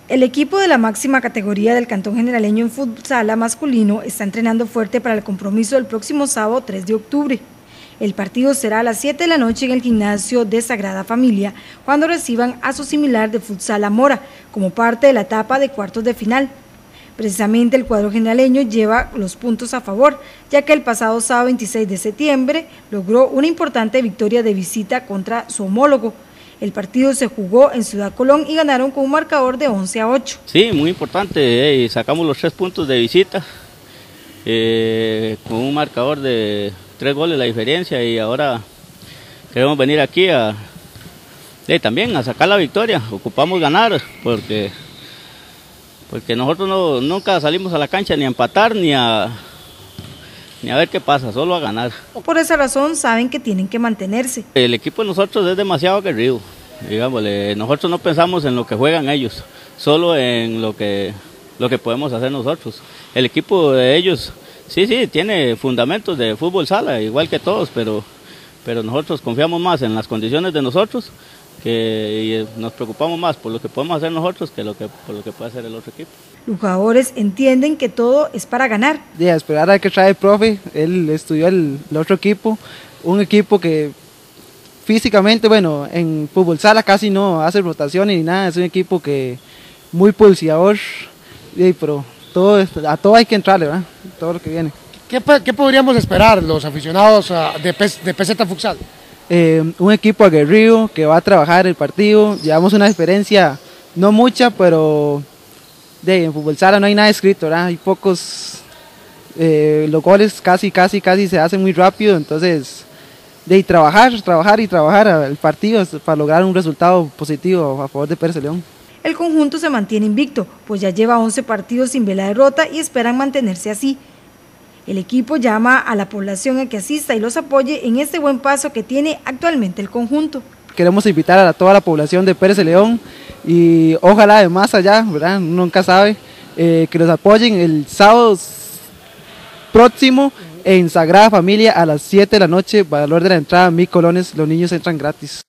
El equipo de la máxima categoría del Cantón Generaleño en futsal masculino está entrenando fuerte para el compromiso del próximo sábado 3 de octubre. El partido será a las 7 de la noche en el gimnasio de Sagrada Familia, cuando reciban a su similar de futsal Mora, como parte de la etapa de cuartos de final. Precisamente el cuadro generaleño lleva los puntos a favor, ya que el pasado sábado 26 de septiembre logró una importante victoria de visita contra su homólogo. El partido se jugó en Ciudad Colón y ganaron con un marcador de 11-8. Sí, muy importante, sacamos los 3 puntos de visita, con un marcador de 3 goles la diferencia, y ahora queremos venir aquí también a sacar la victoria. Ocupamos ganar porque nosotros nunca salimos a la cancha ni a empatar ni a ver qué pasa, solo a ganar. Por esa razón saben que tienen que mantenerse. El equipo de nosotros es demasiado aguerrido, digámosle. Nosotros no pensamos en lo que juegan ellos, solo en lo que podemos hacer nosotros. El equipo de ellos sí tiene fundamentos de fútbol sala, igual que todos, pero nosotros confiamos más en las condiciones de nosotros, y nos preocupamos más por lo que podemos hacer nosotros que por lo que puede hacer el otro equipo. Los jugadores entienden que todo es para ganar. A esperar a que trae el profe. Él estudió el otro equipo, un equipo que físicamente, bueno, en fútbol sala casi no hace rotaciones ni nada, es un equipo que muy pulseador, pero a todo hay que entrarle, ¿verdad? Todo lo que viene. ¿Qué podríamos esperar los aficionados de PZ Futsal? Un equipo aguerrido que va a trabajar el partido. Llevamos una experiencia, no mucha, pero en fútbol sala no hay nada escrito, ¿verdad? Hay pocos, los goles casi se hacen muy rápido, entonces trabajar el partido para lograr un resultado positivo a favor de Pérez León. El conjunto se mantiene invicto, pues ya lleva 11 partidos sin ver la derrota y esperan mantenerse así. El equipo llama a la población a que asista y los apoye en este buen paso que tiene actualmente el conjunto. Queremos invitar a toda la población de Pérez León y ojalá de más allá, ¿verdad? Nunca sabe, que los apoyen el sábado próximo en Sagrada Familia a las 7 de la noche, valor de la entrada 1000 colones, los niños entran gratis.